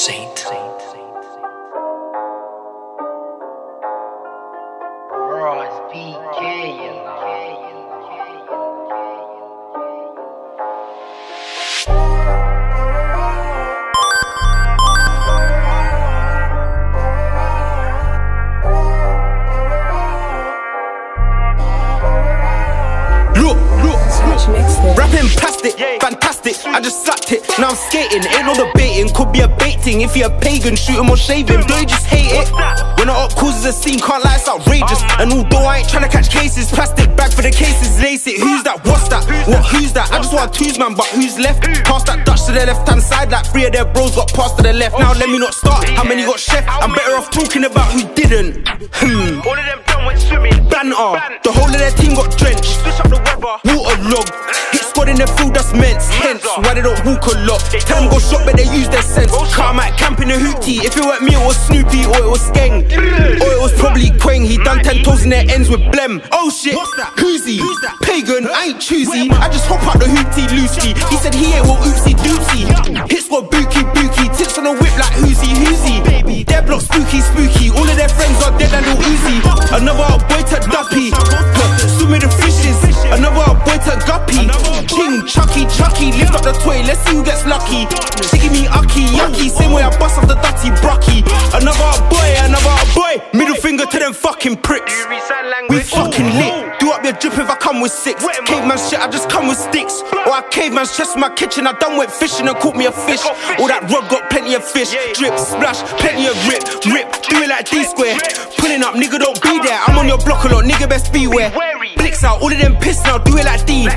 Saint. Ross BK. Rapping plastic, fantastic, I just slapped it, now I'm skating. Ain't no debating, could be a bait thing. If you're a pagan, shoot him or shave him. Don't you just hate it? When the up causes a scene, can't lie, it's outrageous. And although I ain't tryna catch cases, plastic bag for the cases, lace it. Who's that? What's that? What? Who's that? I just want twos, man, but who's left? Pass that Dutch to the left hand side, like 3 of their bros got passed to the left. Now let me not start, how many got chef? I'm better off talking about who didn't. All of them done went swimming. Banter, the whole of their team got drenched. Switch up the weather. Waterlogged, Hitsquad in the field, that's men's. Hence why they don't walk a lot. Tell them go shop, but they use their sense. Can't might camp in a hootie. If it weren't me, it was Snoopy, or it was Skeng, or it was probably Quang. He done 10 toes in their ends with Blem. Oh shit, who's he? Pagan, I ain't choosy. I just hop out the hootie loosely. He said he ain't well oopsie doopsie. Hitsquad bookie bookie, tips on the whip like whoosy whoosy. Their block spooky spooky. All of their friends are dead and all oozy. Another old boy to Duppy, swim with the fishes. Another old boy to Guppy. King Chucky, lift up the toy, let's see who gets lucky. She give me ucky, yucky, same way I bust off the dutty brucky. Another boy, middle finger to them fucking pricks. We fucking lit, do up your drip if I come with 6. Caveman shit, I just come with sticks. Or I caveman's chest in my kitchen, I done went fishing and caught me a fish. All that rod got plenty of fish, drip, splash, plenty of rip, do it like D-square. Pulling up, nigga don't be there, I'm on your block a lot, nigga best beware. Blicks out, all of them piss now, do it like D.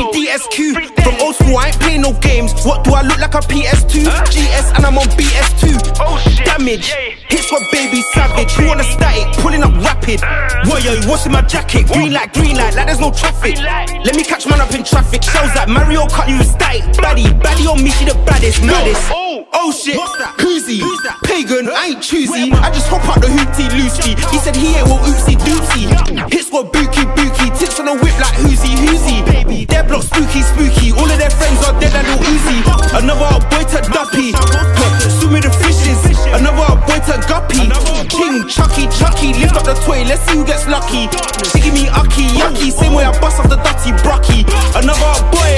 3DSQ, from old school, I ain't playing no games. What do I look like a PS2? GS and I'm on BS2. Damage, Hitsquad baby savage. You want a static, pulling up rapid. What yo, what's in my jacket? Green light, like there's no traffic. Let me catch man up in traffic. Shows like Mario cut you with static. Baddie on me, she the baddest, maddest. Oh shit, who's he? Pagan, I ain't choosy. I just hop out the hootie loosely. He said he ain't well oopsie doopsie. Hitsquad bookie bookie, tips on the whip like whoosy whoosy. Their block spooky spooky. All of their friends are dead and all oozy. Another old boy to Duppy, swim with the fishes. Another old boy to Guppy. King Chucky, lift up the toy, let's see who gets lucky. She give me ucky, yucky, same way I bust off the dutty brucky. Another old boy.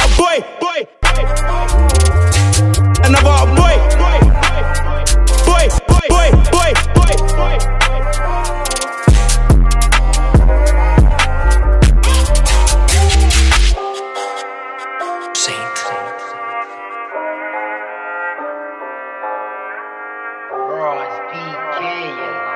Another old boy. Saint. Ross BK.